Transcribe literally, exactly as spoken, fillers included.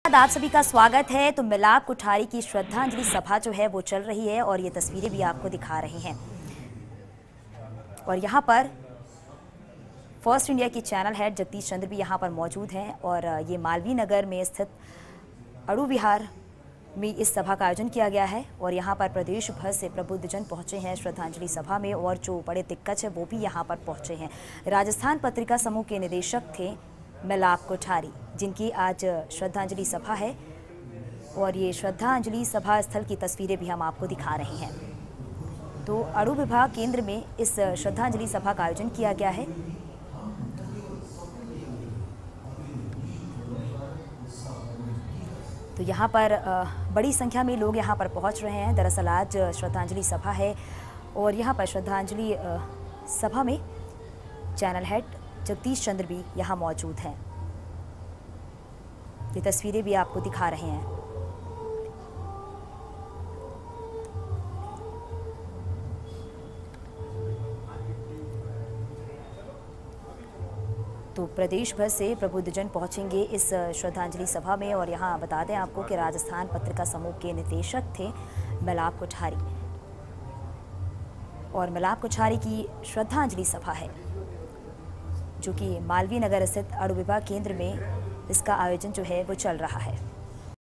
आप सभी का स्वागत है। तो मिलाप कोठारी की श्रद्धांजलि सभा जो है वो चल रही है और ये तस्वीरें भी आपको दिखा रहे हैं। और यहाँ पर फर्स्ट इंडिया की चैनल हेड जगदीश चंद्र भी यहाँ पर मौजूद हैं और ये मालवीय नगर में स्थित अड़ू विहार में इस सभा का आयोजन किया गया है और यहाँ पर प्रदेश भर से प्रबुद्धजन पहुँचे हैं श्रद्धांजलि सभा में और जो बड़े दिग्गज है वो भी यहाँ पर पहुँचे हैं। राजस्थान पत्रिका समूह के निदेशक थे मिलाप कोठारी, जिनकी आज श्रद्धांजलि सभा है और ये श्रद्धांजलि सभा स्थल की तस्वीरें भी हम आपको दिखा रहे हैं। तो अड़ू विभाग केंद्र में इस श्रद्धांजलि सभा का आयोजन किया गया है। तो यहाँ पर बड़ी संख्या में लोग यहाँ पर पहुँच रहे हैं। दरअसल आज श्रद्धांजलि सभा है और यहाँ पर श्रद्धांजलि सभा में चैनल हेड जगदीश चंद्र भी यहाँ मौजूद हैं। ये तस्वीरें भी आपको दिखा रहे हैं। तो प्रदेश भर से प्रबुद्धजन पहुंचेंगे इस श्रद्धांजलि सभा में और यहाँ बता दें आपको कि राजस्थान पत्रिका समूह के निदेशक थे मिलाप कोठारी और मिलाप कोठारी की श्रद्धांजलि सभा है जो कि मालवीय नगर स्थित अड़ू विभाग केंद्र में इसका आयोजन जो है वो चल रहा है।